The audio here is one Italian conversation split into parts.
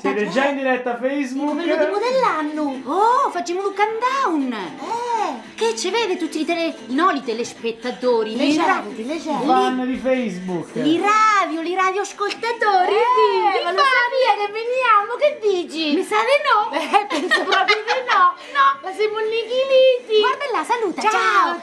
Siete già in diretta a Facebook? Il numero dell'anno. Oh, facciamo un countdown. Che ci vede tutti i telespettatori, Le gente. Fan di Facebook. i radioascoltatori. Ma lo sapia che veniamo, che dici? Mi sa di no. Penso proprio di no. No, ma siamo annichiliti. Guarda là, saluta. Ciao.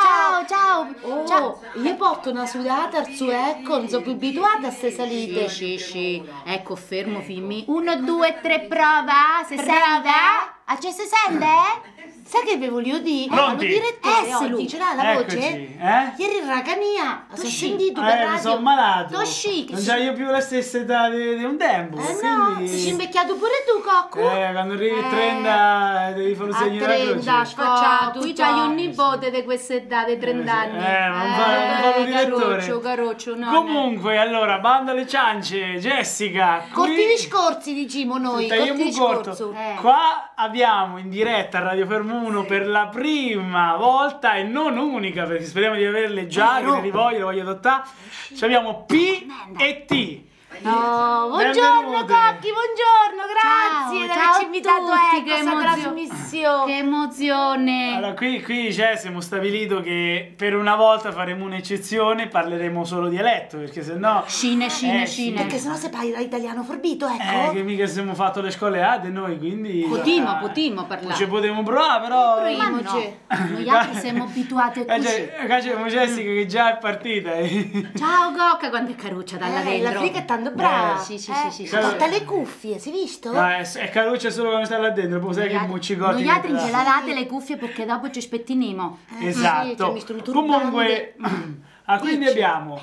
Ciao. Oh, io porto una sudata al suecco, non sono più abituata a ste salite. Sì. Ecco, fermo, Fimmi. 1, 2, 3, prova. Se sente? A ce si sente? Sai che vi voglio dire? Pronti? Lo direttore Esselu. oggi ce l'ha la voce? Eccoci, Ieri il raga mia, si è Tosci. sentito per mi radio. sono malato. Tosci, Non c'ho più la stessa età di un tempo. No, quindi... ti sei invecchiato pure tu, Cocco? Quando arrivi a 30 devi fare un A segno della 30, croce. sfacciato. Qui c'hai un nipote di questa età, di 30 anni. non fa lo direttore. Caroccio, no. Comunque, allora, banda alle ciance, Jessica. Corti di scorsi, diciamo noi. Tagliamo Corti di un corto. scorso. Qua abbiamo in diretta a Radio Fermo 1 per la prima volta e non unica, perché speriamo di averle già, che le voglio adottare. Ci abbiamo P e T. Oh, buongiorno Benvenute. Cocchi, buongiorno, grazie di Ciao averci a invitato tutti, a che questa emozio- trasmissione. Che emozione. Allora, qui siamo stabilito che per una volta faremo un'eccezione, parleremo solo dialetto, perché sennò... Scine. Perché sennò se parla italiano forbito, ecco. che mica siamo fatto le scuole ADE noi, quindi... Potimo Non parlare. ci potremo provare, però... Ma no, noi altri siamo abituati a così. Qua c'è Jessica che già è partita. Ciao Cocca, quanto è caruccia dalla La dentro. frica è tanto brava. Sì. Porta le cuffie, si visto? No, è caruccia solo quando sta là dentro, poi sai che muccicotti. Noi altri ce la date le cuffie perché dopo ci spettinimo. Sì, Esatto. cioè, mi sto turbando. Comunque, quindi abbiamo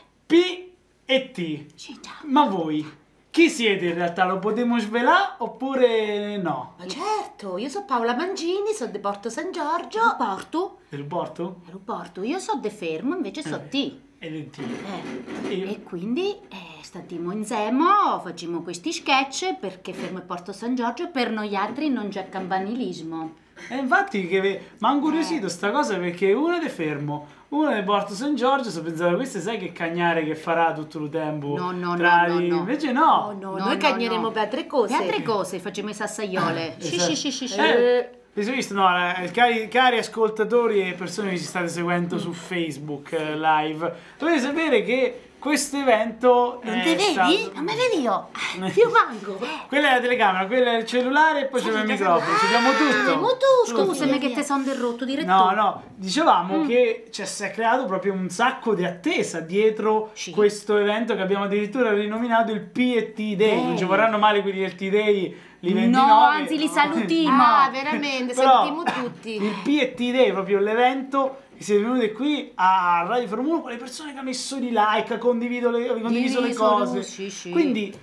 P e T. Sì, ciao. Ma voi, chi siete in realtà? Lo potremo svelare oppure no? Ma certo, io sono Paola Mangini, sono di Porto San Giorgio. Porto? Del porto? Aeroporto. Io so de fermo, invece so T. E del T. E Io- quindi statimo insieme, facciamo questi sketch perché fermo il Porto San Giorgio, per noi altri non c'è campanilismo. E infatti mi ha incuriosito sta cosa perché uno è fermo, uno è Porto San Giorgio, sto pensando, questo sai che cagnare che farà tutto il tempo? No. Invece no. No, noi cagneremo per altre cose. Per altre cose, facciamo i sassaiole. Esatto. Sì. Avete visto? No, cari ascoltatori e persone che ci state seguendo su Facebook live, dovete sapere che questo evento Non ti vedi? Non mi vedi io? Io manco. Quella è la telecamera, quella è il cellulare e poi c'è il microfono, ci abbiamo tutto. Scusami che te sono derrotto direttore. No, dicevamo che si è creato proprio un sacco di attesa dietro Sì. questo evento che abbiamo addirittura rinominato il P&T Day. Non ci vorranno male quelli del T-Day, li 29. No, anzi li salutimo. Ah, veramente, Però salutiamo tutti. il P&T Day, proprio l'evento che siete venuti qui a Radio Fermo 1 con le persone che hanno messo di like, condiviso le cose. Sì. Quindi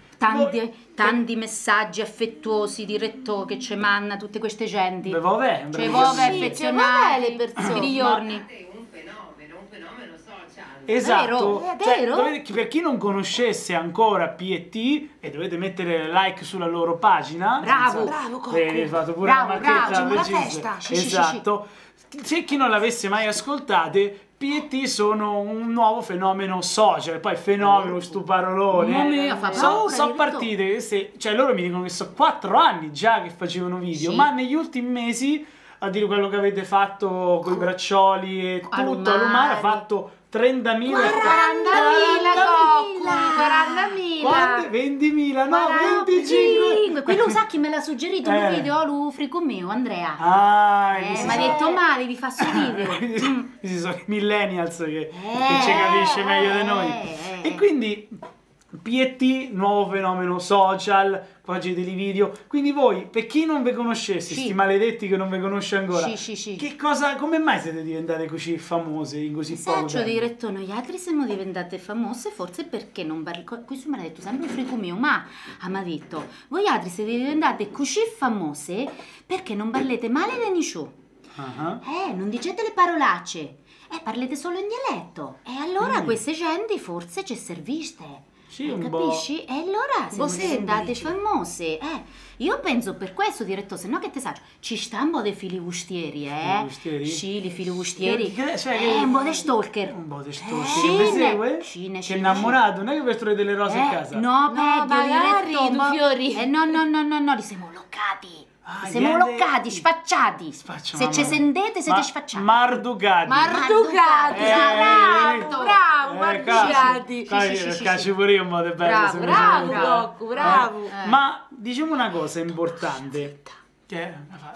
Tanti messaggi affettuosi, diretto che ci manna tutte queste genti. vabbè, Cioè, bravissimo. vove Sì, affezionate, le persone. di giorni. Un fenomeno social. Esatto, È vero? per chi non conoscesse ancora P&T e dovete mettere like sulla loro pagina. Bravo. Bravo, Cocco. Hai fatto pure Bravo, la marchetta facciamo la precisa. festa. Sì, Esatto. Se chi non l'avesse mai ascoltate, P&T sono un nuovo fenomeno social, poi fenomeno, stu parolone. Mamma mia, fa paura, Sono diretto. partite, cioè loro mi dicono che sono 4 anni già che facevano video, Sì. ma negli ultimi mesi, a dire quello che avete fatto con i braccioli e tutto, Alumari. Alumare ha fatto 30.000 40.000, Cocco. 40.000. Quante? 20.000, no, 25. 5. Quello sa chi me l'ha suggerito un video, lo frico mio, Andrea. Mi ha detto male di fare sto video. Questi sono i millennials che ci capisce meglio di noi. E quindi P&T, nuovo fenomeno social, facete dei video. Quindi voi, per chi non vi conoscesse, Sì. sti maledetti che non vi conosce ancora, Sì. che cosa, come mai siete diventate così famose in così poco Saccio tempo? diretto, noi altri siamo diventate famose forse perché non parlo. Questo mi ha detto sempre un frico mio, ma mi ha detto, voi altri siete diventate così famose perché non parlete male di nessuno. Ah. Non dicete le parolacce, parlete solo in dialetto. E allora queste gente forse ci serviste. Sì, un po'. capisci? E allora siamo semplice. diventate famose. Io penso per questo, direttore, se no che te sa, ci sta un po' dei filibustieri, Filibustieri? Sì, i filibustieri. Cioè che- Un po' di stalker. Un po' di stalker. Sì, Che vi segue? sì, Che è innamorato, non è che per trovare delle rose a casa. No, peggio, magari, direttore, un tu po'- fiori. no, li siamo bloccati. Ah, Li siamo grande- bloccati, sfacciati. Sfaccia, Se mamma ci mia. sentite siete sfacciati. Marducati. Marducati, bravo, Marducati. Cacci pure io un po' di bello. Bravo, se mi bravo, sento. Rocco, bravo. Ma diciamo una cosa importante. Che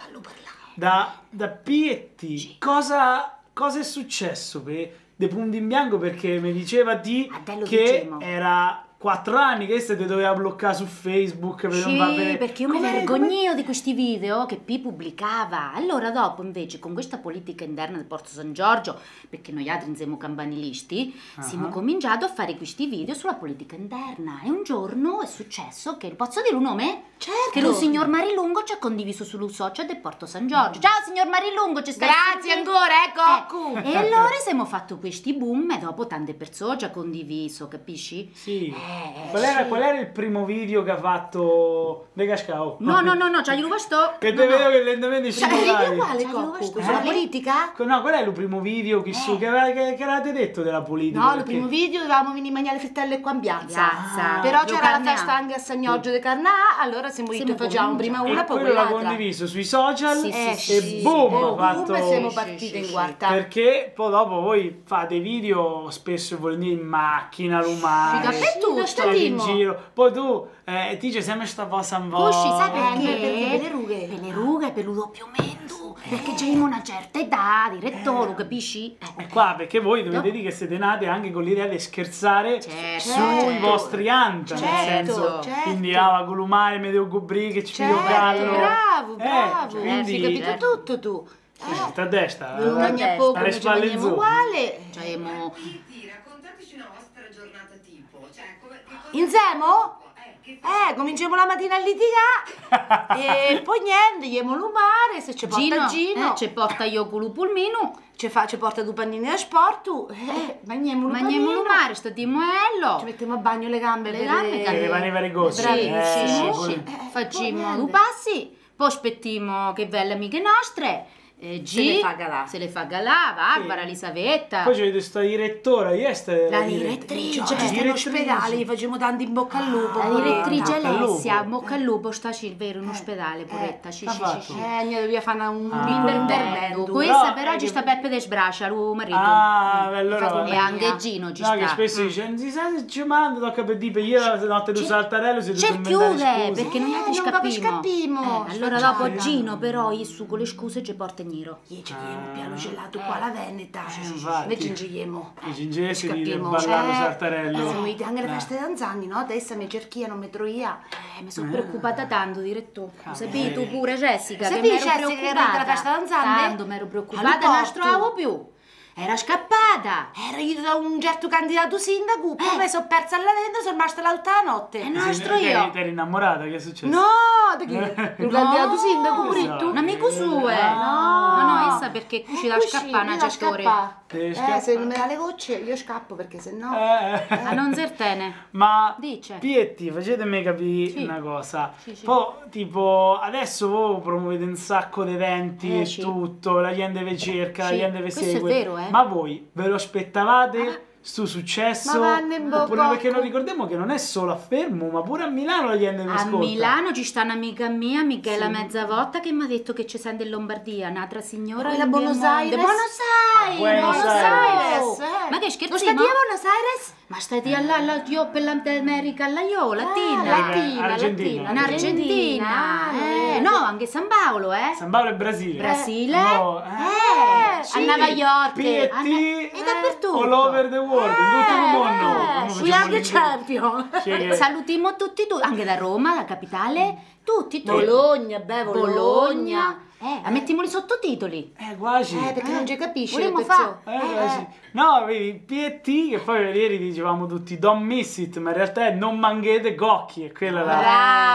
da Pietti, cosa è successo per De Punti in Bianco? Perché mi diceva di A te lo che dicemo. era 4 anni che ti doveva bloccare su Facebook per non far Sì, vedere. perché io mi vergognio di questi video che Pi pubblicava. Allora dopo invece con questa politica interna del Porto San Giorgio, perché noi altri siamo campanilisti, siamo cominciato a fare questi video sulla politica interna. E un giorno è successo che, posso dire un nome? Certo. Che lo signor Marilungo ci ha condiviso sul social del Porto San Giorgio. Ciao signor Marilungo, ci stai Grazie sentendo? ancora, Cocco. E allora siamo fatto questi boom e dopo tante persone ci ha condiviso, capisci? Sì. Qual era il primo video che ha fatto De Cascao? No, c'hai il sto. Che te vedo che lentamente ci muovi. Quale, Sai, Cocco? io Sulla politica? No, qual è il primo video che avevate detto della politica? No, il Perché- primo video dovevamo venire a mangiare le frittelle qua in piazza. Piazza. Però Lo c'era la carniamo. festa anche a Sagnoggio di Carnà, allora siamo Siamo detto facciamo prima cominciati. una, E poi quello l'ha quell'altra. condiviso sui social Sì, e sì, boom, E ha boom, fatto... e siamo partite in quarta. Perché poi dopo voi fate video spesso e volentieri in macchina, lumare, Sì, dappertutto. state in giro. Poi tu ti dice sempre sta cosa un po'... Cosci, sai Anche perché? perché per le rughe. Per le rughe, per lo doppio mento. Perché già in una certa età, direttore, capisci? E qua perché voi dovete dire che siete nate anche con l'idea di scherzare Certo, sui certo. vostri anta, nel Certo, senso, certo. quindi columare, medio gubri, che ci Certo, piglio gallo. bravo, quindi, hai capito tutto tu. sta a destra. Non mangia testa. poco, Alle ci spalle mangiamo zu. uguale. Cioè, Titti, raccontateci una vostra giornata tipo. Cioè, che cosa... Insieme? che fa- Cominciamo la mattina a litigare e poi niente, andiamo lumare, se ci porta Gino, ci porta io con pulmino. ci porta due pannini a sport, mangiamo Mangiamo il mare, sta di ci moello. mettiamo a bagno le gambe, Le per gambe Che le vanno i gossi. Bravissimo. poi- Facciamo niente. due passi, poi aspettiamo che belle amiche nostre. Se le fa galà. Se le fa galà, Barbara, Sì. Elisabetta. Poi c'è questa direttora, la direttrice che sta in ospedale, gli facciamo tanto in bocca al lupo. La direttrice Bocca al lupo. Alessia, bocca al lupo, sta il vero in ospedale, poretta. Sì, ha sì, fatto? sì, sì. Ne dobbiamo fare un Intervento. intervento. Questa Però, però ci sta Peppe De Sbraccia, lui marito. Ah, allora Fa va. E anche Gino ci No, sta. che spesso dice, non si sa se ci manda, tocca per dire, per io la notte del saltarello si C'è deve chiude, inventare scuse. perché noi altri non proprio scappimo. scappimo. Allora dopo Gino però su con le scuse ci porta in giro. Ci diamo piano gelato qua alla Veneta. infatti. Noi ci ingiriamo. I cingesi di Scappiamo. ballare saltarello. Siamo venuti anche alle feste danzanti, no? Adesso mi cerchia, non mi troia. Mi sono preoccupata tanto, direttore. Lo sapevi tu pure, Jessica, che Sapevi, mi ero Jessica, che preoccupata. era alla festa danzante? Tanto mi ero preoccupata, non All'aeroporto. trovavo più. Era scappata. Era io da un certo candidato sindaco, poi mi sono persa alla venda, sono rimasta là tutta la notte. È nostro io. Ti eri innamorata, che è successo? No, da chi? Un candidato sindaco pure tu? Un amico suo, Ah. No, essa perché cusci da scappare una certa ora. Se non mi dà le gocce io scappo perché sennò... A non zertene. Ma Dice. Pietti, facetemi capire Sì. una cosa. Sì, sì. Poi, tipo, adesso voi promuovete un sacco di eventi e sì. tutto, la gente vi cerca, Sì, la gente vi questo è segue. vero, Ma voi ve lo aspettavate? Sto successo? Ma vanno in bocca. Oppure perché non ricordiamo che non è solo a Fermo, ma pure a Milano la gente vi A ascolta. Milano ci sta un'amica mia, Michela Mezzavotta, che mi ha detto che ci sente in Lombardia, un'altra signora Quella in Buenos Piemonte. Aires? Buenos Aires! Buenos Aires. Ma che Non scherzi? sta a Buenos Aires? Ma stai di alla io per l'America, alla io, latina. Latina, Argentina. In Argentina. No, anche San Paolo, San Paolo e Brasile. Brasile. No, A New York. Pietti E dappertutto. all over the world, in tutto il mondo. Come We facciamo are the l'inglese? champion. Sì, che- Salutiamo tutti, anche da Roma, la capitale, tutti. Bologna, beh, Bologna. mettiamoli sottotitoli. Quasi. Perché non ci capisci. Vogliamo le fa? persone. Quasi. No, vedi, P&T, che poi ieri dicevamo tutti don't miss it, ma in realtà è non manghete gocchi, è quella la...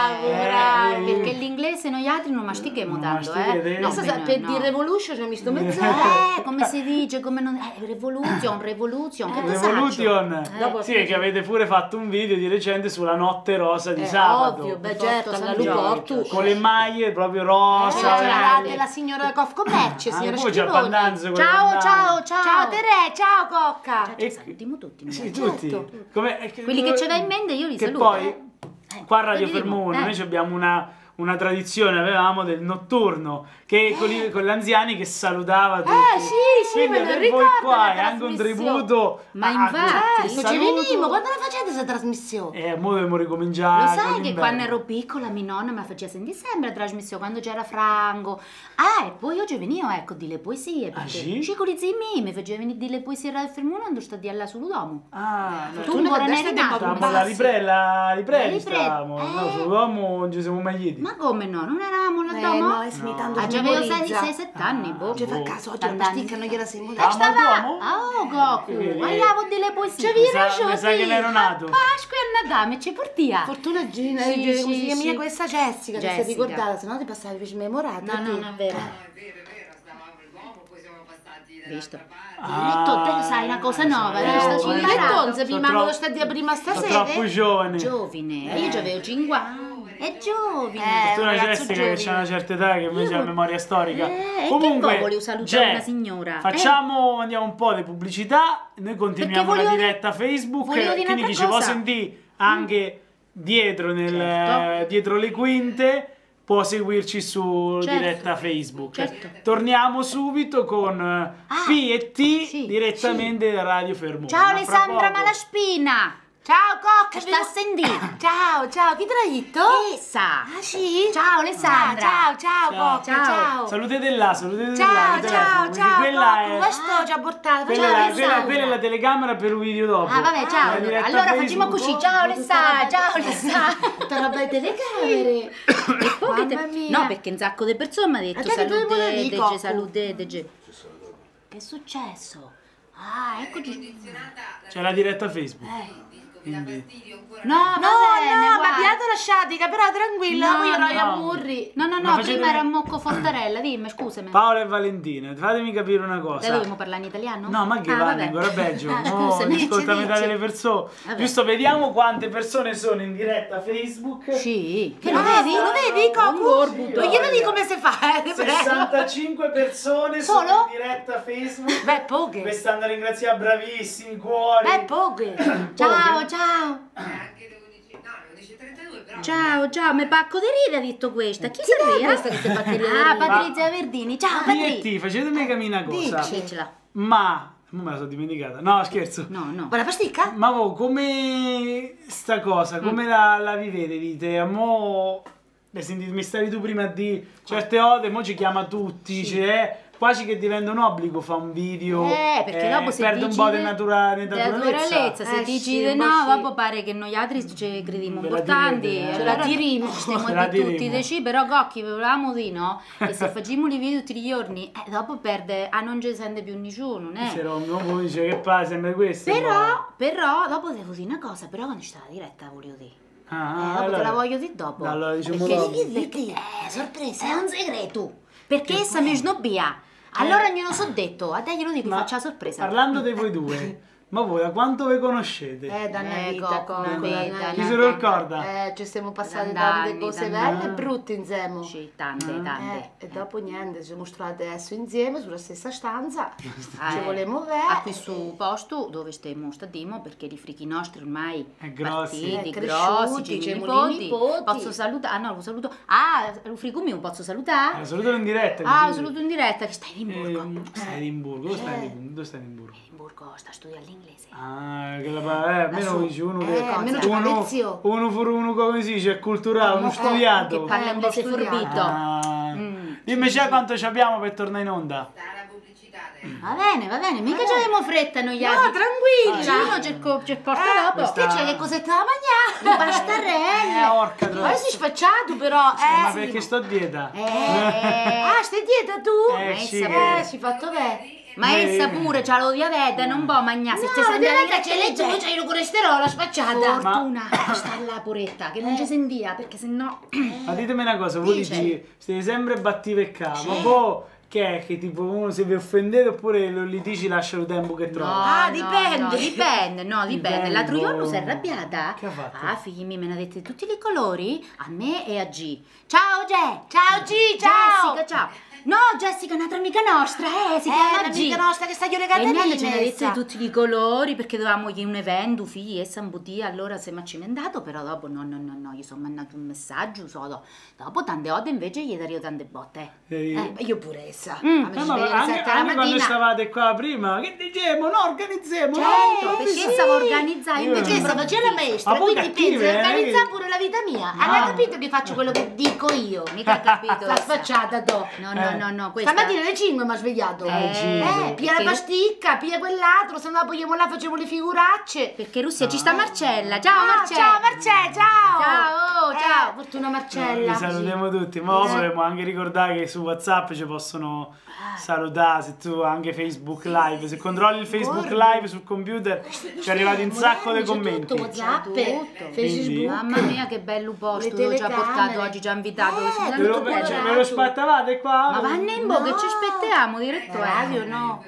Bravo. vedi. Perché l'inglese noi altri non mastichiamo Non tanto, mastichete? No, Adesso bene, per no. dire revolution ci ho visto mezz'ora. Come si dice, come non... revolution, che cos'è? Revolution. Dopo- Sì, che avete pure fatto un video di recente sulla notte rosa di sabato. Ovvio, beh Porto certo, San alla Giorgio. Lupotto. Con le maglie proprio rosa. C'era verdi. la signora Cof Commercio, signora poi c'è Schifoni. Pandanzo con le Ciao, bandane. ciao, ciao. Ciao Tere, ciao Cocca. Ci salutiamo tutti. noi. Sì, tutti. Quelli che ce l'hai in mente io li che saluto. poi qua a Radio Vedi, Fermo 1 eh. noi abbiamo una tradizione, avevamo del notturno che con gli anziani che salutava tutti. sì, Quindi me lo avere ricordo voi qua la è anche un trasmissione. tributo. Ma a infatti, questo Ci saluto. venimo, quando la facete questa trasmissione? Mo dobbiamo Lo ricominciare. sai con che l'inverno. quando ero piccola mia nonna mi faceva sentire sempre la trasmissione quando c'era Franco. E poi oggi venivo ecco di le poesie. Perché sì? con i zii miei mi faceva venire di le poesie a Radio Fermo 1 quando sto di alla Suludomo. No. Tu non che eri adesso nato. abbiamo Stavamo la riprella La stavamo. riprella, No, salutavamo, non ci siamo mai chiedi. Ma come no? Non eravamo là domo? No, è smitando Ah, già avevo 6-7 anni, boh. Ci fa caso, oggi la Tant'anni. pasticca non gliela sei Ah, molta. ma Duomo? Oh, Goku, vogliamo delle poesie. Mi sa che ne ero nato. Pasqua e Natale, ci portia. Fortuna Gina, Sì, come sì, si chiama sì. questa Jessica, ti sei Jessica. ricordata, se no ti passavi per memorata. No, non è vero. No, è vero, stavamo all'uomo, poi siamo passati Visto. dall'altra parte. Te sai una cosa nuova, sì, io sto sì. sul Che imparato. tonze, Sono prima troppo- sta di prima Sono stasera. troppo giovane. Giovine, io già avevo 50. È giovine. Tu un una ragazzo Jessica che c'ha una certa età che invece ha memoria storica. E Comunque, che volevo salutare Jay, una signora? Andiamo un po' di pubblicità, noi continuiamo la volevo diretta Facebook, volevo dire quindi un'altra chi ci può cosa. sentire anche dietro, Certo. dietro le quinte può seguirci su Certo. diretta Facebook. Certo. Torniamo subito con P&T sì, direttamente da Radio Fermo. Ciao Ma fra Alessandra poco. Malaspina. Ciao Cocca, Sta a sentire. Ciao, ciao, chi tragitto? Essa. Ah sì? Ciao Alessandra. Ciao, ciao, Ciao. Cocca, ciao. Salutete là, salutete là. Ciao, il telefono, ciao, perché ciao, quella Cocca, è... questo ci ha portato. Quella, Ciao, è la, Alessandra. quella è la telecamera per un video dopo. Ah vabbè, ciao. La diretta Allora Facebook. facciamo così. Ciao Alessandra. Ciao Alessandra. Tutta roba di telecamere. E poi Mamma mia. No, perché un sacco di persone mi hanno detto A te che dobbiamo dire, salute, Cocco? salute. Che è successo? Ah, eccoci. Condizionata C'è la diretta Facebook. mi dà fastidio ancora. No, No, va bene, no, ma guarda. piato lasciatica, però tranquilla, No, poi io no. a Murri. No, Ma facete- prima era Mocco Fortarella, dimmi, scusami. Paola e Valentina, fatemi capire una Dai, cosa. dobbiamo parlare in italiano? No, ma che Ah, vanno, vabbè. ancora peggio. Ah, Mo scusami. ascolta dici, metà dici. delle persone. Vabbè. Giusto, vediamo quante persone sono in diretta Facebook. Sì, che Lo vedi? Lo vedi, Cocco? Sì, Non glielo voglia. dico come si fa, prego. 65 persone Solo? sono in diretta Facebook. Beh, poche. Quest'anno a ringraziare, bravissimi, cuori. Beh, poche. Ciao, ciao. Anche le 11, no, le 11:32 però. Ciao, mi pacco di rire ha detto questa. Chi è sei? questa che ti fa ridere? Ah, Patrizia Verdini. Ciao, Patrizia. P&T, facetemi capire una cosa. Dicela. Ma, mo me la sono dimenticata. No, scherzo. No. Buona pasticca? Ma voi come sta cosa, Mm. come la vivete? Dite, a mo, mi stavi tu prima di certe ode, mo ci chiama tutti, cioè, quasi che diventa un obbligo fa un video, Perché dopo se perde un dici po' di di naturalezza. se dici sì, di ma no, sì. dopo pare che noi altri ci crediamo Ve la importanti. direte, Ce la diremo. Stiamo Ce la di tutti diremo. deci, però Cocchi volevamo dire no, che se facciamo i video tutti i giorni, dopo perde, non ci sente più nessuno, né? Se non uno dice che fa sempre questo. Però, dopo devo dire una cosa, però quando c'è la diretta voglio dire. Ah, Dopo te la voglio dire dopo. Allora diciamo perché, dopo. sorpresa, è un segreto. Perché essa mi snobbia. Allora glielo so detto, a te glielo dico, Ma faccia la sorpresa. Parlando di voi due, ma voi da quanto vi conoscete? Danna vita, Cocco, Cocco, vita, danna Chi no, se lo ricorda? ci siamo passate Tant'anni, tante cose tant'anni. belle e brutte insieme. Sì, tante. E dopo niente, ci siamo trovate adesso insieme sulla stessa stanza, ci volevamo A vedere. questo posto dove stiamo stadimo, perché i frichi nostri ormai È grossi. partiti, Cresciuti, grossi, c'è nipoti. nipoti. Posso salutare? Ah no, lo saluto. Ah, il frico mio posso salutare? Salutalo in diretta. Ah, lo così. saluto in diretta, che stai in Edimburgo. Stai in Edimburgo, dove stai in Edimburgo? Dove stai in Edimburgo? Edimburgo sta studiando l'inglese. Ah, che almeno dici uno che almeno c'è Fabrizio. uno fuori uno come si dice, è culturale, uno Che studiato. parla inglese studiato. forbito. Ah. Dimmi già quanto ci abbiamo per tornare in onda. Sta la pubblicità adesso. Va bene, mica ci avevamo fretta noi altri. No, tranquilla. Gino ci porta dopo. Che c'è, che cosetta da mangiare? Bastarelle. Orca Ma troia. sei sfacciato però, Ma perché sto a dieta? Ah, stai dieta tu? Sì. Si fatto bene. Ma essa pure c'ha lo diabete, non può mangiare. Se ci No, sente diabete ce l'hai tu, c'hai il colesterolo sfacciata. fortuna, sta là poretta, che non ci sentia, perché sennò... Ma ditemi una cosa, voi dici, siete sempre battiveccati, ma voi che è che tipo uno se vi offendete oppure lo litigi lasciano il tempo che trova? dipende. Dipende. Dipende. L'altro giorno si è arrabbiata. Che ha fatto? Ah, figli miei, me ne ha dette tutti i colori, a me e a G. Ciao Ge! Ciao G, ciao. Jessica, ciao! No, Jessica è un'altra amica nostra, si chiama G. l'amica nostra che sta io le E niente, ce ne ha catenine. dette tutti i colori perché dovevamo gli un evento, figli, e Sambutia, allora se mi ha cimendato, però dopo no, gli sono mandato un messaggio, dopo tante ore invece gli darò tante botte. Io pure essa. Anche quando stavate qua prima, che dicevamo? No, organizziamo! Certo, perché stavo organizzando Perché invece stavo già la maestra, Ma poi quindi cattive, pensi di organizzare che- pure la vita mia. Hanno capito che faccio quello che dico io? mica ha capito. Sta sfacciata tu. No, questa... Stamattina alle 5 mi ha svegliato. Gino. Pia la pasticca, pia quell'altro, se no dopo io là facevo le figuracce. Perché Russia ci sta Marcella. Ciao Marcella. Ciao Marcella, ciao. Ciao. Fortuna Vi Marcella. salutiamo tutti, ma vorremmo anche ricordare che su WhatsApp ci possono salutare, se tu anche Facebook Live, se controlli il Facebook Live sul computer ci è arrivato un sacco di commenti. Tutto, WhatsApp, Tutto. Quindi- Mamma mia che bello posto, Le dove ci ha telecamere. portato oggi, ci ha invitato. Ve lo spattavate qua? Ma vanno in bocca, ci aspettiamo, direttore. Radio no.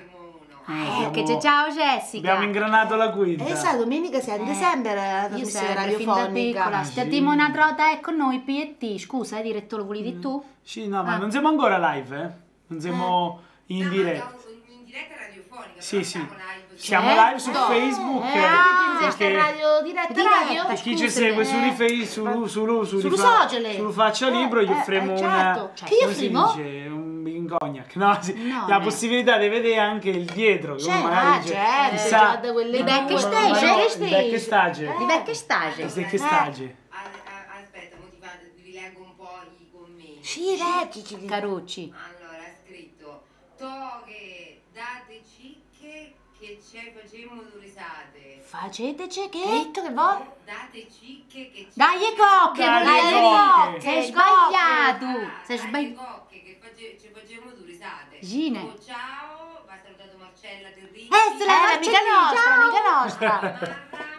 Che c'è, ciao Jessica. Abbiamo ingranato la guida. Sa, domenica siamo sempre la Io trasmissione sempre, fin da radiofonica. piccola, stiamo una trota con noi P&T, scusa, direttore, lo volevi tu? Sì, no, ma non siamo ancora live, non siamo in diretta. In diretta radiofonica. Sì, però sì. siamo live su- Siamo live su Facebook. Questa radio diretta radio? Per chi ci segue sullo social. Faccia Libro gli offriamo una, certo. Che gli come si offrimo? dice, un cognac, no, No, la no. possibilità di vedere anche il dietro, che uno magari dice, certo, chissà, già da quelle Di backstage, ma no, backstage. di backstage. Di backstage. Di backstage. Aspetta, vi leggo un po' i commenti. Sì, leggici. Carucci. Allora, ha scritto Toghe, date cicche che ce facemmo due risate. Faceteci Che hai detto che vuoi? Date cicche che ce Dai e cocche, Dai, vuol dire cocche. sei sbagliato. Sei Date sbagliato. cocche che ci facemmo due risate. Gine. Oh, ciao, va salutato Marcella Terricci. L'amica nostra, amica nostra.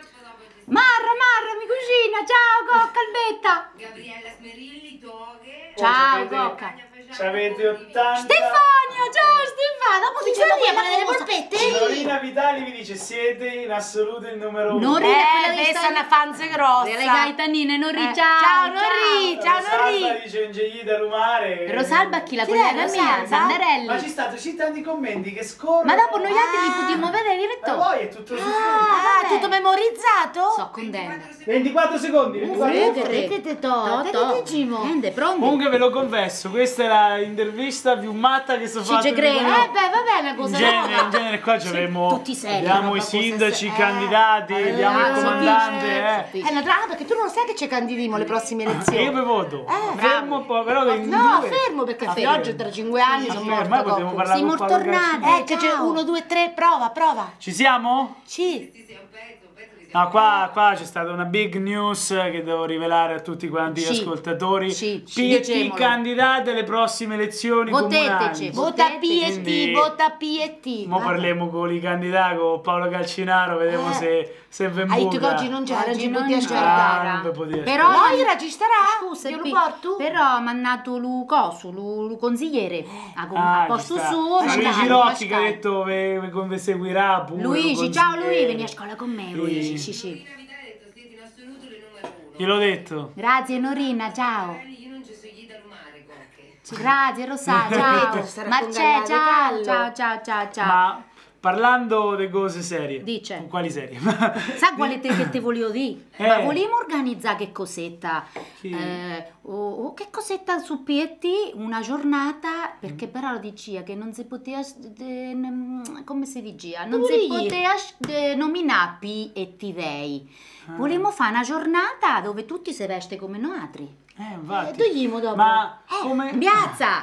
Marra, mi cucina, ciao cocca albetta. Gabriella Smerilli, Toghe. Ciao, Avete- cocca. Avete 80. Stefania, ciao Stefania, dopo ti Diceva chiamo quella delle polpette? Norina Vitali vi dice siete in assoluto il numero uno. Norina, quella di Questa è sta- una fanza grossa. delle gaitanine, Nori, ciao. Ciao Nori, ciao Rosalba Nori. dice Ingeglita Lumare. Rosalba chi la Chi è collega Rosalba? mia, Ma Zannerelli. ci stanno tanti commenti che scorrono. Ma dopo noi altri li potremmo vedere Da direttore. voi è tutto su Ah, tutto memorizzato? So contenta. 24 secondi. 24 secondi. Che te to? Che dicimo? Niente, pronti? Comunque ve lo confesso, questa è la intervista più matta che sto Ci facendo. credo. Beh, va bene cosa. In genere qua ci avremo tutti seri, abbiamo roba i sindaci, i cose- candidati, abbiamo il comandante, Perché tu non sai che ci candidimo alle prossime E elezioni. io vi voto. Fermo un po', però in No, due. fermo perché fermo. oggi tra 5 anni sono morta. Ormai potremmo Cocco. parlare Siamo con Paolo tornati. Garsini. Che c'è 1, 2, 3, prova. Ci siamo? Sì. Sì, sì, un pezzo che No, qua c'è stata una big news che devo rivelare a tutti quanti gli Sì. ascoltatori. Sì, PT diciamolo. candidate alle prossime elezioni Voteteci, comunali. Vota Potete, PET, vota PET. Mo parliamo con i candidati, con Paolo Calcinaro, vediamo se ben Hai detto che buca. oggi non c'era, Oggi ci non potevi c'era. ascoltare. non vi potete Però Loira ci starà? Scusa, Io lo Pi- porto? però mi ha dato lu coso, lu consigliere. A posto ci sta. suo. Ma ci Luigi sta, Rocchi che ha sta. detto come seguirà pure. Luigi, lo ciao consigliere. Luigi, vieni a scuola con me, Luigi. Sì. Vitale ha detto siete in assoluto le numero uno. Gliel'ho detto. Grazie Norina, ciao. Io non ci sono gli da lumare, cocche. Grazie Rosa, ciao. Sarà Marcè, con ciao, Gallo. ciao. Ma parlando di cose serie. Dice. Quali serie? Sa quale che te volevo dire? Ma volevo organizzare che cosetta? Sì. Che cosetta su PET? Una giornata, perché però diceva che non si poteva, come si diceva? Non si poteva nominare PET Day. Volevamo fare una giornata dove tutti si veste come noi altri. Infatti. Toglimo dopo. Ma come... In piazza!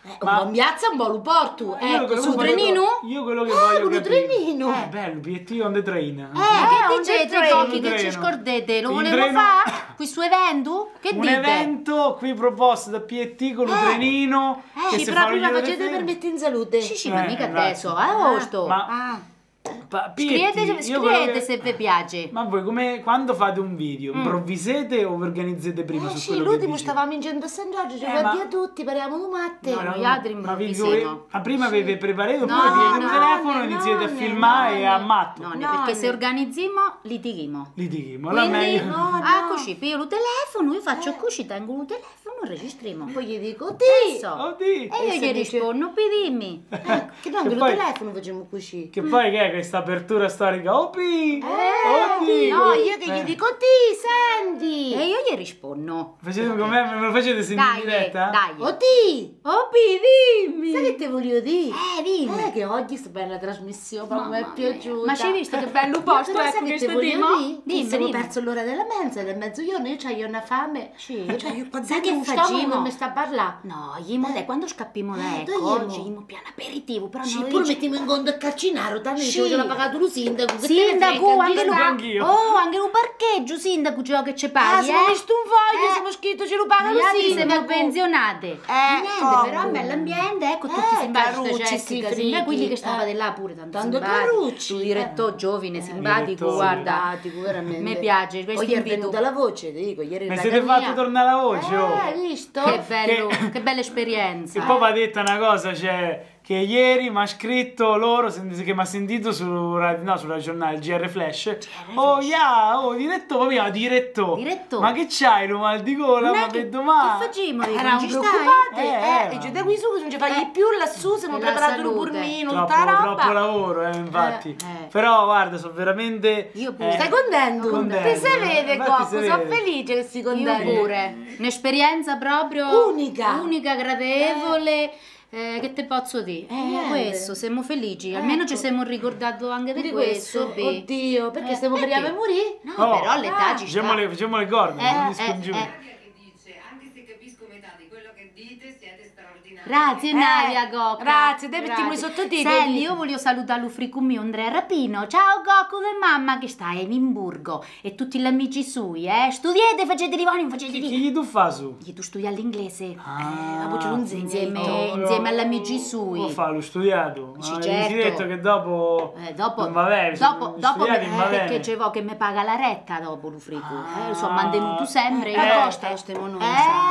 Un po' in piazza, un po' lo porto. Io su trenino? Io quello che voglio con lo capire. trenino. Bello, PT on the train. Che un dicete, treno. Cocchi, che ci scordate? Lo Il volevo treno- fare? Qui su evento? Che Un dite? evento qui proposto da PT con un trenino. che Sì, si proprio fa la vedere facete film. per mettere in salute. Sì, ma mica infatti. adesso, agosto. Ma Scrivete, io quello scrivete che- se vi piace. Ma voi quando fate un video, improvvisete o vi organizzate prima su Sì, quello che l'ultimo dice? stavamo in centro a San Giorgio, ci ma- guardi a tutti, parliamo di matte. No, noi altri ma vi improvvisiamo. ma prima vi preparate oppure No, prendete no, un telefono e iniziate a filmare e a matto? No, No, perché no. se organizziamo, litighiamo. Litighiamo, allora Quindi, meglio. no. Ah, così, pio il telefono, io faccio così, tengo il telefono e registriamo. Poi gli dico, ti! So. Oddio. E io se gli dice- rispondo, pedimmi. Che no, Che che il poi- telefono facciamo così. Che poi che è questa apertura storica? Opi! Oddio! No, io che gli dico, ti, senti! E io gli rispondo. Facete come me lo facete sentire in Dai, diretta? dai. Oh, ti! Oh, dimmi. Sai che te voglio dire? Dimmi. Che oggi sta bella trasmissione, proprio mi è piaciuta. Ma ci hai visto che bello posto, Però sai ecco, che questo te voglio dimo? dire? Dimmi, Siamo dimmi. perso l'ora della mensa, del mezzogiorno, io c'ho una fame. Sì, Io qua sai dentro che un stomaco facciamo? che mi sta a parlare. No, gli dai, quando scappiamo da ecco, togliamo. ci piano aperitivo, però Sì, non pure dici- mettiamo in conto il calcinaro, tanto Sì. dicevo ce l'ha pagato lo sindaco. che Sindaco, te ne anche frega, lui, gira. anch'io. oh, anche un parcheggio, sindaco, ciò che ci Ah, paghi, siamo visto un foglio, Eh. siamo scritto, ce lo paga lo Gli altri sindaco. siamo pensionate. Niente, però a me l'ambiente, ecco, tutti simpatici, carucci, Jessica, sì, simpatici, quelli che frighi, stavate là pure, tanto Tanto simpatici. carucci. Tu direttore giovane, simpatico, direttore. guarda. Simpatico, veramente. Mi piace, questo Poi ieri è invito. venuta la voce, ti dico, ieri Ma in siete casa fatti mia. tornare la voce, oh! Hai visto? Che bello, che bella esperienza. E poi va detta una cosa, cioè, che ieri mi ha scritto loro, che mi ha sentito sulla giornale GR Flash. Oh, diretto, proprio, diretto. Diretto. Ma che c'hai, lo mal di gola, Non è ma che- per domani? Che facciamo? Erano Non ci stai? preoccupate, e giù da qui su che non ci fai più lassù, siamo Per la preparati un salute. burmino, Troppo, tutta la roba. troppo lavoro, infatti. Eh. Però, guarda, sono veramente... Io pure. Stai contento? Contento. Ti si vede, Infatti Cocco, si sono vede. felice che si Io contento. pure. Un'esperienza proprio Unica. gradevole. Che te posso dire? Niente. Questo, siamo felici. Almeno ci siamo ricordati anche Di questo. questo, oddio, perché stiamo per perché? morire? No, Oh, però all'età ci sta. Facciamo le corde, non mi scongiuro. Nadia che dice, anche se capisco metà di quello che dite, siete straordinari. Grazie Nadia Gocca. grazie, te mettiamo i sottotitoli. Senti, io voglio salutare l'ufrico mio Andrea Rapino. Ciao Gocco e mamma che sta a Edimburgo e tutti gli amici sui, Studiate, facete i non facete Che di. gli tu fa su? Gli tu studi all'inglese. Ah, voce non zenga. Insieme agli amici sui. Come fa? L'ho studiato. Sì, Mi certo. si detto che dopo... Dopo, non va bene, dopo studiati non va perché bene. c'è che mi paga la retta dopo l'ufrico. Lo so Ah. mantenuto sempre. La costa lo stiamo noi.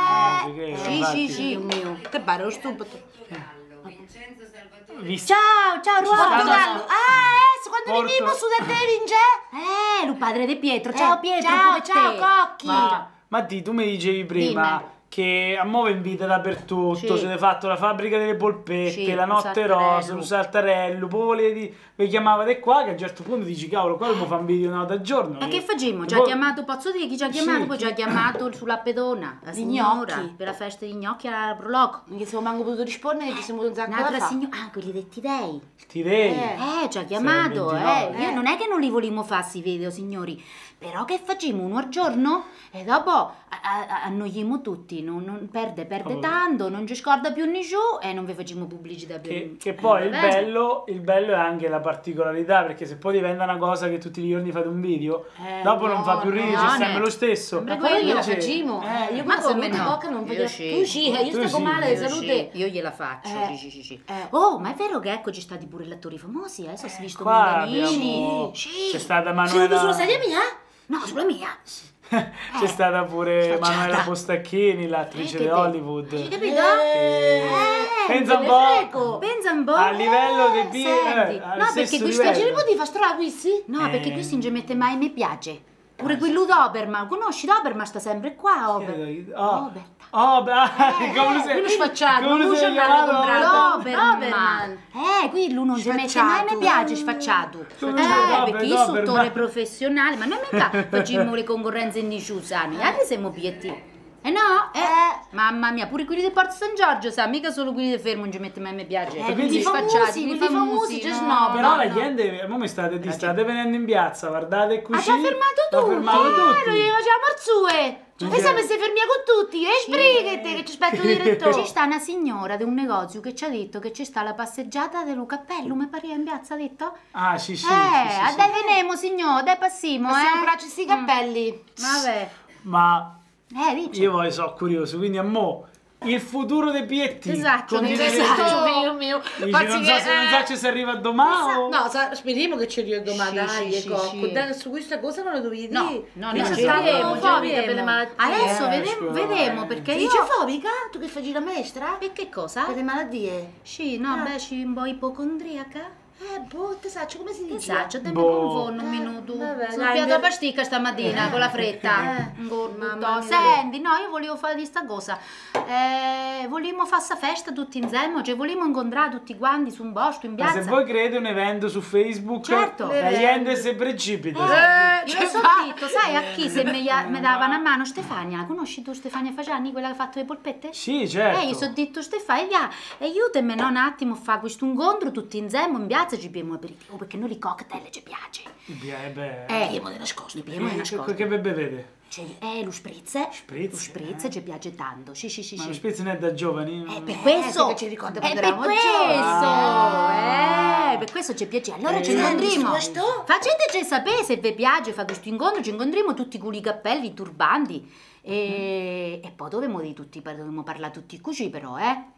ci credo, Sì, infatti. sì, Dio mio, te pare lo stupido. Portogallo, Vincenzo Salvatore. Visto? Ciao Portogallo. Ruolo. Quando Porto- veniamo su da te, Vince? Lo padre di Pietro. Ciao Pietro. Ciao, pure ciao, te. Cocchi. Ma Matti, tu mi dicevi prima Dimmi. che a mo' invita dappertutto, Sì. ci avete fatto la fabbrica delle polpette, Sì, la un notte saltarello. rosa, un saltarello, poi vi chiamavate qua che a un certo punto dici cavolo, qua dobbiamo fare un video una volta al giorno. Ma che facciamo? Ci Poi- ha chiamato, posso dire chi ci ha chiamato? Sì, Poi ci chi- ha chiamato sulla pedona, la Gli signora, gnocchi. per la festa di gnocchi a Proloco. Non che siamo manco potuto rispondere, che ci siamo un sacco da Un'altra fare. signora, quelli detti dei. Ti devi. Ci ha chiamato, Sono 29. Io non è che non li volevamo fare sti video, signori. Però che facciamo uno al giorno? E dopo annoiamo tutti, non perde Oh. tanto, non ci scorda più nessuno e non vi facciamo pubblicità più. Che poi il vabbè. bello è anche la particolarità, perché se poi diventa una cosa che tutti i giorni fate un video, dopo non fa più ridere, c'è sempre lo stesso. Sempre Ma poi io la Invece- facciamo. Io Ma ma se come me no? Cocca non Io voglio. sì. Tu sì, io Tu sto sì, male, io salute. Io gliela faccio, sì. Eh. Oh, ma è vero che ecco ci stati pure gli attori famosi, si è visto Qua Mondanini. abbiamo... C'è stata Sei Manuela... sulla sedia mia? No, sulla mia. C'è stata pure Manuela Postacchini, l'attrice di Hollywood. Hai capito? Pensa un me ne po'. frego. Pensa un po'. A livello di Senti, al no, stesso perché livello. questa Ma ce li potevi fare straguissi? No, perché questo non ci mette mai mi piace. Pure quello d'Oberman, conosci d'Oberman, sta sempre qua, Oberman. Come lo sei? quello sfacciato, Come lo lui sei ce l'ha chiamato? comprato. Doberman. Doberman. Quello non ci mette mai mi piace, sfacciato. Doberman. Perché io sono attore professionale, ma noi mica facciamo le concorrenze in Niciusani, gli altri siamo obiettivi. No, mamma mia, pure quelli di Porto San Giorgio, sa, mica solo quelli di Fermo non ci mette mai mi piace. quindi quelli famosi, c'è snob. Però la gente, mo mi state venendo in piazza, guardate qui. Ha già fermato L'ha tu. fermato tutti. Noi facciamo arzue. E siamo messi fermi con tutti, e sbrigati che ci aspetta il direttore. Ci sta una signora di un negozio che ci ha detto che ci sta la passeggiata dello cappello, mi pare in piazza, ha detto? Ah, sì, sì. Dai venemo signore, dai passiamo, Possiamo procci sti cappelli. Vabbè. Ma Dice. io poi sono curioso, quindi a mo' il futuro dei Pietti. Esatto, mio. Dici, non so se arriva domani o... No, speriamo che ci arrivi domani, Sì, dai, sì, Cocco. sì. Dai, su questa cosa non lo dovevi dire. No, io ci sono vedremo, fobica per le malattie. Adesso scusa, vedremo perché Dice io... fobica? Tu che fai la maestra? E che cosa? Per le malattie? Sì, no, beh, ci un po' ipocondriaca. Te saccio, come si dice? Esatto, dammi Boh. confono un minuto. vabbè, Sono dai, piato la pasticca stamattina con la fretta. Mamma mia. Senti, no, io volevo fare di sta cosa. Volevo fare sta festa tutti insieme, cioè volevo incontrare tutti quanti su un bosco, in Ma se piazza. voi create un evento su Facebook, Certo. la gente si precipita. Io lo so detto, sai a chi se mi dava una mano? Stefania, conosci tu Stefania Fagiani, quella che ha fatto le polpette? Sì, certo. Io sono detto Stefania, aiutami no, un attimo a fare questo incontro tutti insieme in piazza, ci abbiamo aperitivo perché noi i cocktail ci piace. Abbiamo di nascosto. Abbiamo di nascosto. Che bevete? Lo spritz. Spritz, Lo spritz ci piace tanto. Sì. Ma lo spritz non è da giovani? Per questo perché ci ricorda per quando eravamo questo per questo ci piace. Allora ci incontriamo. questo? Faceteci sapere se vi piace fa questo incontro, ci incontriamo tutti con i cappelli, i turbanti. E poi dobbiamo parlare tutti così però,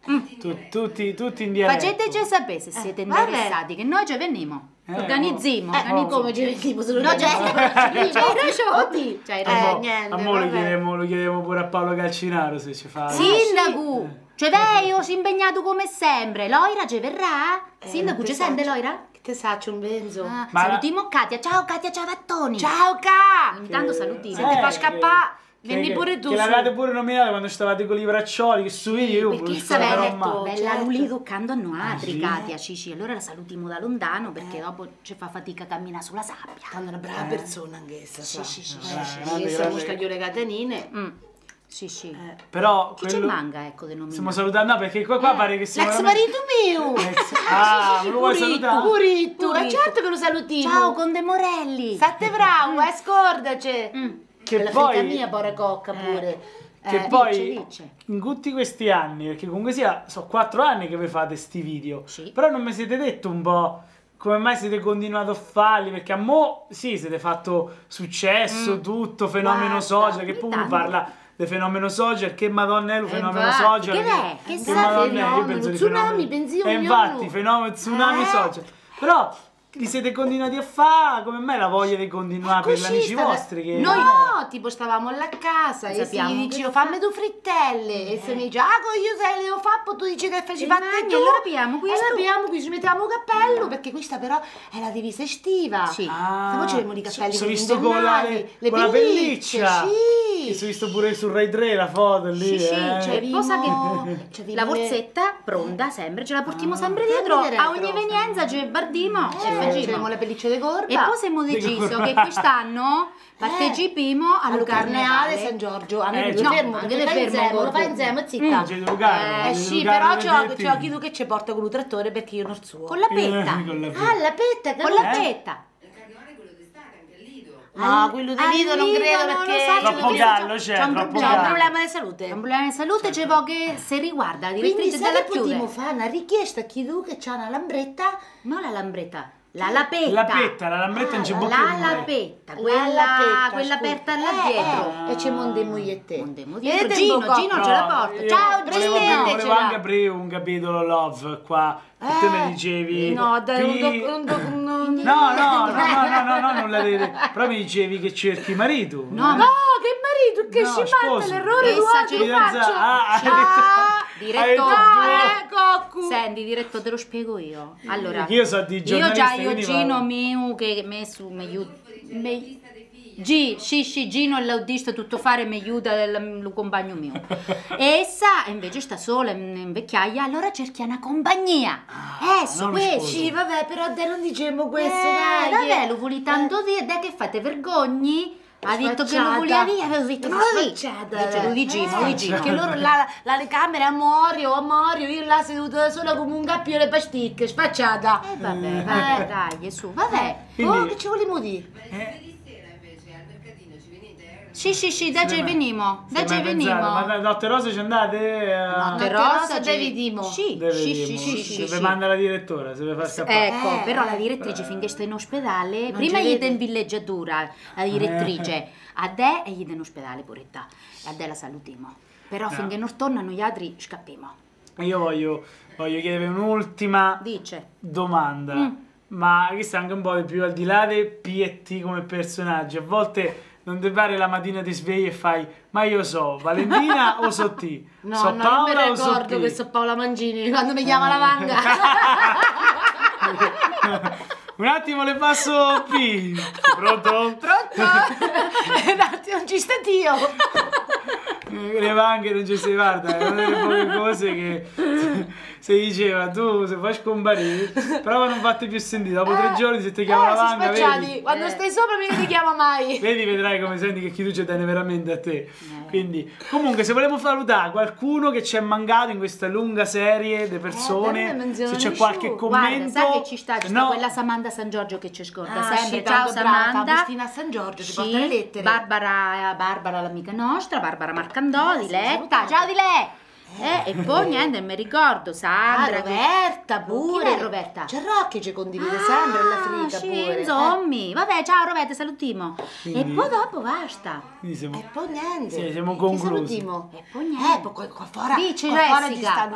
Tutti in dialetto. Faceteci sapere se siete interessati, che noi ci veniamo. Organizziamo. Come ci vediamo? No, c'hai ragione. C'hai ragione. Niente, A mo' lo chiediamo pure a Paolo Calcinaro se ci fa. Sindaco, cioè io sono impegnato come sempre. Loira ci verrà? Sindaco, ci sente Loira? Che te saccio un benzo? Ma Salutiamo Katia. Ciao Katia, ciao Vattoni. Ciao Ca! Intanto salutino. Se ti fa scappare, vieni pure tu. Che l'avete pure nominata quando stavate con i braccioli, che su video io Perché però bella lui toccando a noi altri, sì? Katia, sì, allora la salutiamo da lontano perché dopo ci fa fatica a camminare sulla sabbia. È una brava persona anch'essa. Sì. Siamo stati le catenine. Sì. Però Chi ci manca, ecco, di stiamo nominare? salutando, no, perché qua pare che siamo L'ex marito mio! me lo vuoi salutare? Puritto, certo che lo salutiamo. Ciao, Conde Morelli. State bravo, scordaci. Che La poi figlia mia, povera cocca pure. Che poi dice. in tutti questi anni, perché comunque sono 4 anni che vi fate sti video, Sì. però non mi siete detto un po' come mai siete continuato a farli, perché a mo' sì, siete fatto successo, tutto, fenomeno Guarda, social, che ogni poi tanto. uno parla del fenomeno social, che madonna è lo fenomeno infatti, social, che è? Che sa madonna è, io fenomeno, penso di tsunami, fenomeno. pensi io, E infatti, io. fenomeno tsunami social, però li siete continuati a fare, come mai la voglia di continuare per gli amici vostri? Che No, tipo stavamo alla casa e Sappiamo si che dicevo fa- fammi tu frittelle e se mi dice io se le ho fatto tu dici che fai Sì, fatte mangi, tu allora pigliamo questo. allora pigliamo qui ci mettiamo un cappello perché questa però è la divisa estiva Sì. stiamo ci i cappelli sono quelli visto con invernali, le con la pellicce, pelliccia. sì. Che sono visto pure su Rai 3 la foto lì. Sì, eh. cioè, cosa che la borsetta pronta sempre, ce la portiamo sempre dietro, a ogni evenienza ci bardimo e facciamo facciamo. le pellicce di corda E poi siamo deciso che quest'anno partecipiamo allo carnevale San Giorgio anche già. tu fermo Anche perché te fai fermo, insieme, lo gordo. fai insieme zitta C'è di Lucarno, sì però c'ho chi tu che ci porta con un trattore perché io non suo con la petta. Con la la petta Con la petta. Il carnevale è quello d'estate, anche al Lido. no quello di Lido non Lido credo non lo perché so, Troppo caldo c'è, troppo c'è un caldo. problema di salute È un problema di salute, c'è che se riguarda la quindi direttrice se della ne potremmo chiude. fare una richiesta a chi tu che c'ha una lambretta Non la lambretta, la lapetta. La lambretta non c'è La bocca. lapetta, La quella lapetta, aperta scusa. là dietro. E c'è mondemmo io e te Mondemmo dietro. Vedete Gino, un po' Gino ce la porta. Ciao Volevo Gino. anche aprire un capitolo love qua. E te mi dicevi. no dai No, non la devi. Però mi dicevi che cerchi marito. No, che marito che No, ci sposo. mette l'errore Essa tu ci faccio hai detto. Diretto, cocco senti, diretto, te lo spiego io. Allora, Perché io so di io giornalista, già, io quindi Gino vado. mio che messo mi aiuta. Sì, Gino è l'autista, tutto fare mi aiuta il compagno mio. Essa invece sta sola in vecchiaia, allora cerchi una compagnia. Su non questo. sposo. sì vabbè però te non dicemmo questo dai Vabbè, lo voli tanto dire, dai che fate vergogni? Ha detto che lo Sfacciata. voleva via, avevo detto No, no, lo sfacciata, invece lo dicimo, lo dicimo. che loro la camera a Morio io là seduta da sola come un cappio le pasticche sfacciata Vabbè, dai, su, vabbè. Quindi- che ci volevo dire Ma ieri sera invece al mercatino ci venite? Sì, da già venimo. Ma Notte Rosa ci andate? Notte Rosa devi dimo. Sì. Se vi manda la direttora, se vi fa scappare. Ecco, però la direttrice finché sta in ospedale, prima gli dà in villeggiatura, la direttrice, a te e gli dà in ospedale, poretta, e a te la salutiamo. Però finché non torna noi altri scappiamo. Io voglio chiedervi un'ultima domanda, ma questa è anche un po' di più al di là dei P&T come personaggi. A volte non ti pare la mattina ti svegli e fai, ma io so Valentina o so te? No, so no, Paola io mi o so ricordo te? che so Paola Mangini quando mi chiama la manga. Un attimo le passo P. Pronto? Pronto? Un attimo, non ci sta Dio. Le vanghe non ci si guarda, è una delle poche cose che si diceva, tu se fai scomparire, però non fate più sentire, dopo 3 giorni se ti chiama la vanga, vedi? Quando stai sopra mi ti chiama mai. Vedi, vedrai come senti che chi tu ci tiene veramente a te. Quindi, comunque, se volevo valutare qualcuno che ci è mancato in questa lunga serie di persone, se c'è qualche commento. Guarda, sai che ci sta quella Samantha San Giorgio che ci scorda sempre. Ciao Samantha. Agustina San Giorgio, ci porta le lettere. Barbara l'amica nostra, Barbara Marcandò, Diletta. Ciao di lei. E poi niente, mi ricordo Sandra, Roberta pure. Chi è Roberta? C'è Rocchi ci condivide sempre la frica pure. Insomma, vabbè, ciao Roberta, salutiamo. E poi dopo basta. E poi niente. Sì, siamo conclusi. E poi niente. Poi qua fuori. Dice Jessica.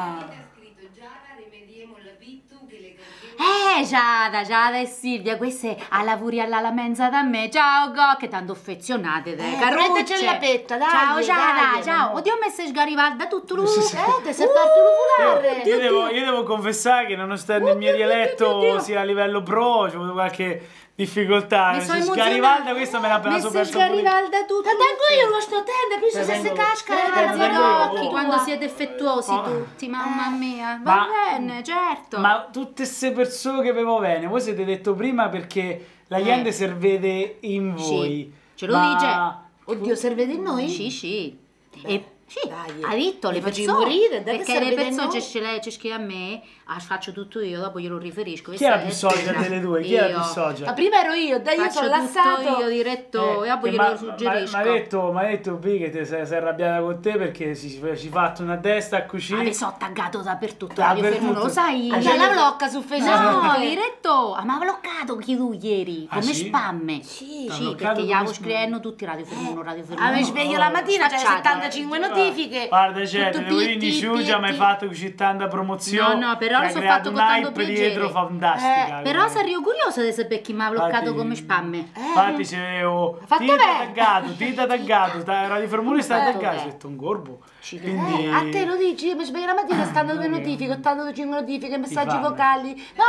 Giada e Silvia, queste a lavori alla mensa da me. Ciao Go, che tanto affezionate prendeci la petta, dai. Ciao Giada, ciao. Oddio, ho messo Sgarivalda tutto lui. Ti sei parto l'oculare. Io devo confessare che nonostante il mio dialetto sia a livello pro, c'è avuto qualche difficoltà. Sgarivalda, questa me l'ha appena perso. Sgarivalda tutto. Tengo io lo sto tende, più se si casca occhi quando siete effettuosi tutti, mamma mia. Va bene, certo. Ma tutte queste persone che avevo bene, voi siete detto prima perché la gente servete in voi. Ce lo dice. Oddio, servete in noi? Sì. E sì, dai, ha detto le facci persone morire, dai, perché le persone ci scrive a me, faccio tutto io, dopo glielo riferisco. Chi era più social delle due? Chi era più social? Ma prima ero io, dai, io sono lassato. Io diretto e dopo glielo suggerisco. Ma ha detto P che ti sei arrabbiata con te perché ci fatto una testa a cucina. Mi sono taggato dappertutto, lo sai? La blocca su Facebook. No, diretto, ma ha bloccato chi tu ieri, come spamme. Sì, perché gli avevo scrivendo tutti Radio Fermuno. Mi sveglio la mattina, c'è 75 notifiche. Guarda, certo, devo dire di Ciugia mi hai fatto così tanta promozione. No, però lo so fatto con tanto piacere. Dietro fantastica. Però sarei curiosa di sapere chi mi ha bloccato come spamme. Infatti c'avevo Tita taggato, Radio Fermuno sta taggato, ho detto un gorbo. Quindi... a te lo dici, mi sveglio la mattina, stanno 2 notifiche, 85 notifiche, messaggi vocali. No,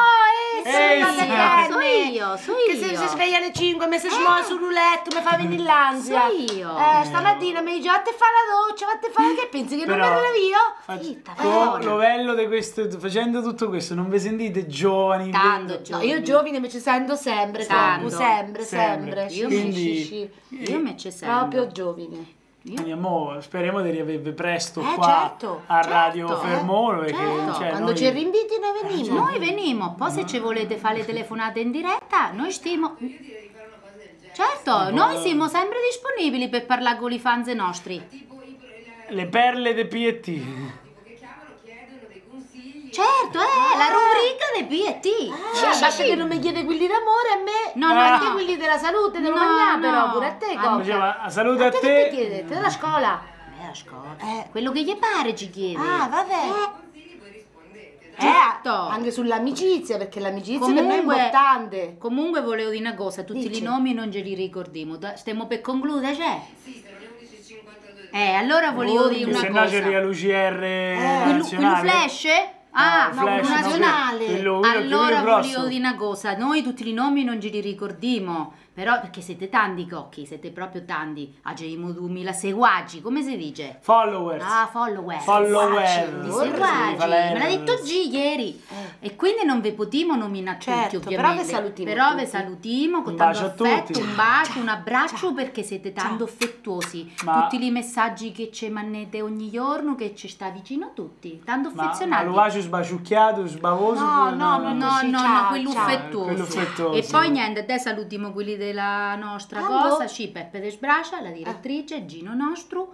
sono io. Che se si sveglia alle 5, mi si smuove sul letto, mi fa venire l'ansia. Sono io. Stamattina mi dice, vatti a fare la doccia, vatti a fare che pensi che non me ne io? Zitta, lo bello di questo, facendo tutto questo, non vi sentite giovani? Tanto giovani. No, io giovane mi ci sento sempre, sempre. Io mi ci sento. Proprio giovane. Quindi speriamo di riavervi presto qua certo, a Radio Fermono. Quando ci rinviti noi venimo. Noi venimo, poi se ci volete fare le telefonate in diretta, noi stiamo... Io direi di fare una cosa del genere. Certo, noi siamo sempre disponibili per parlare con i fans nostri. Le perle dei P&T. Tipo che chiamano, chiedono dei consigli. Certo, la rubrica dei P&T. Basta che non mi chiede quelli d'amore a me, no, anche quelli della salute, devo mangiare però, pure a te. Diceva, salute a te. Che ti chiede? Te della scuola. La scuola. Quello che gli pare ci chiede. Vabbè. Consigli voi rispondete. Certo. Anche sull'amicizia, perché l'amicizia per me è importante. Comunque volevo dire una cosa, tutti i nomi non ce li ricordiamo. Stiamo per concludere, c'è? Sì, sono le 11:52. Allora volevo dire una se cosa. Se no c'è l'UCR quello flash? Flash, nazionale. Allora volevo dire una cosa, noi tutti i nomi non ce li ricordiamo, però perché siete tanti cocchi, siete proprio tanti. Aggiamo 2000 seguaci, come si dice? Followers. Followers. Seguaci. Me l'ha detto G ieri. E quindi non vi potremo nominare tutti, ovviamente. Però vi salutiamo con tanto affetto, un bacio, un abbraccio, perché siete tanto affettuosi. Tutti i messaggi che ci mandate ogni giorno, che ci sta vicino a tutti, tanto affezionati. Ma lo bacio sbaciucchiato, sbavoso? No, quello affettuoso. E poi niente, te salutiamo quelli della nostra Quando? cosa, sì, Peppe De Sbracia, la direttrice, Gino nostro,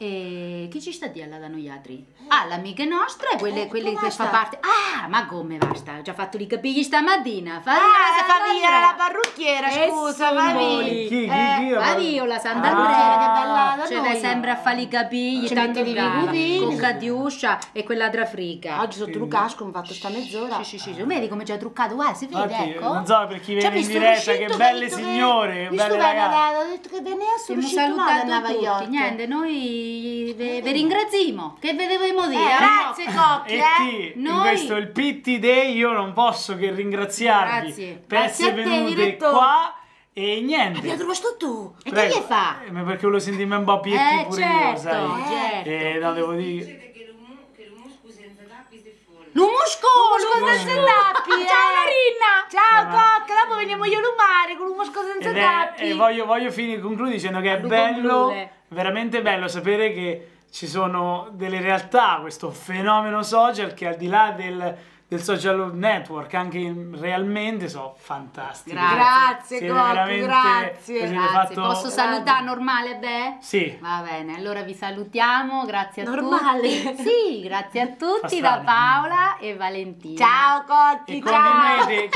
e chi ci sta a dire da noi altri? Ah, le amiche nostre, quelle che basta. fa parte. Ah, ma come basta? Ho già fatto i capigli stamattina. Ah, Favia, la parrucchiera, scusa, Favia. Chi? Favio, la Sant'Andrea, che bella da cioè noi. vai sempre a fare i capigli, Ci tanto mettevi i brava, budini. con Catiuscia e quell'altra frica. Oggi sotto Lucasco mi ho fatto sta mezz'ora. Sì, vedi come ci ha truccato, guarda, si vede, Infatti, ecco. non so per chi Cioè, vede in visto diretta, che Ruscitto belle ha detto che- signore, che visto belle bene, ragazze. ho detto che venne a Siamo Ruscitto no, da Nuova salutati York. tutti, niente, noi vi ringraziamo, che vi devo dire? Grazie, Cocchi, E ti, in Noi- questo il Pitti Day, io non posso che ringraziarvi Grazie. per Grazie essere a te, venute direttore. qua e niente. Abbiamo trovato tu. E che Prego. gli fa? Ma perché volevo sentirmi un po' Pitti pure io, certo, sai? certo. No, devo dire. Succede che l'umusco senza tappi si folle. L'umusco senza tappi, Ciao Lorinna! Ciao, Cocca, dopo veniamo io lumare con un mosco senza tappi. E voglio finire, concludere dicendo che è Lu bello, conclude. veramente bello sapere che ci sono delle realtà, questo fenomeno social che al di là del social network, anche realmente sono fantastiche. Grazie, Siete Cocco, veramente- grazie. avete Grazie, fatto- posso salutare normale, beh? Sì. Va bene, allora vi salutiamo, grazie a Normale? tutti. Sì, grazie a tutti Fa da strano. Paola e Valentina. Ciao, Cocchi, E ciao. continuate-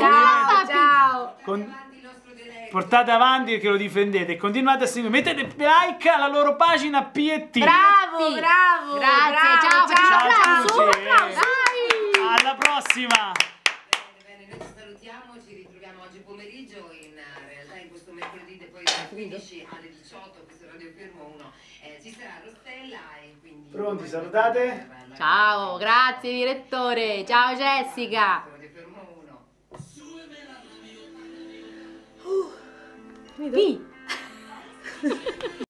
Ciao. Avanti il nostro dialetto. Portate avanti che lo difendete e continuate a seguire. Mettete like alla loro pagina PT. Bravo, Sì. bravo. Grazie, ciao, ciao, facciamo ciao. un applauso. Dai. Alla prossima. Bene, noi ci salutiamo, ci ritroviamo oggi pomeriggio in realtà in questo mercoledì poi dalle 15 alle 18 questo Radio Fermo 1 ci sarà Rossella e quindi Pronti, salutate? Ciao, grazie direttore. Ciao Jessica. Radio Fermo 1. Sì.